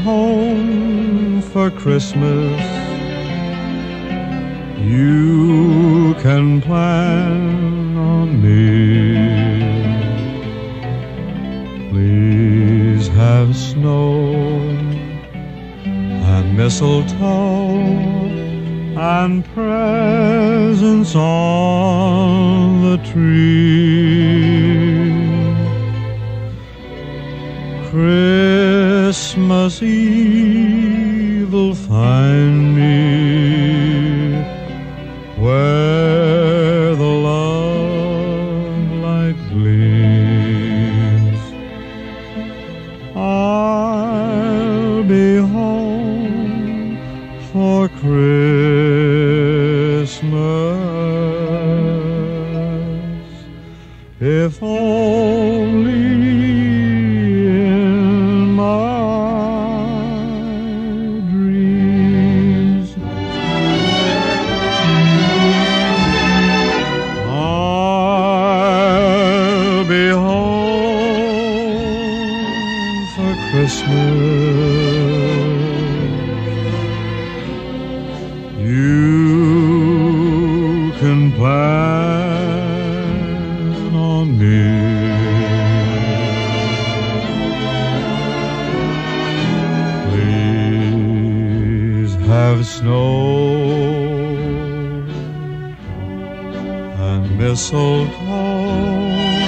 home for Christmas, you can plan on me. Please have snow and mistletoe and presents on the tree. Christmas Eve will find me where the love light gleams. I'll be home for Christmas, if only in my dreams. I'll be home for Christmas. You can plan on me. Please have snow and mistletoe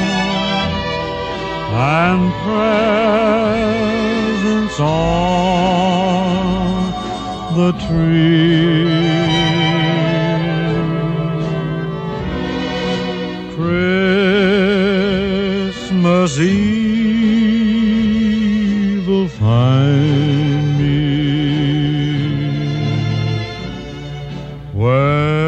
and presents on the tree. Christmas Eve will find me where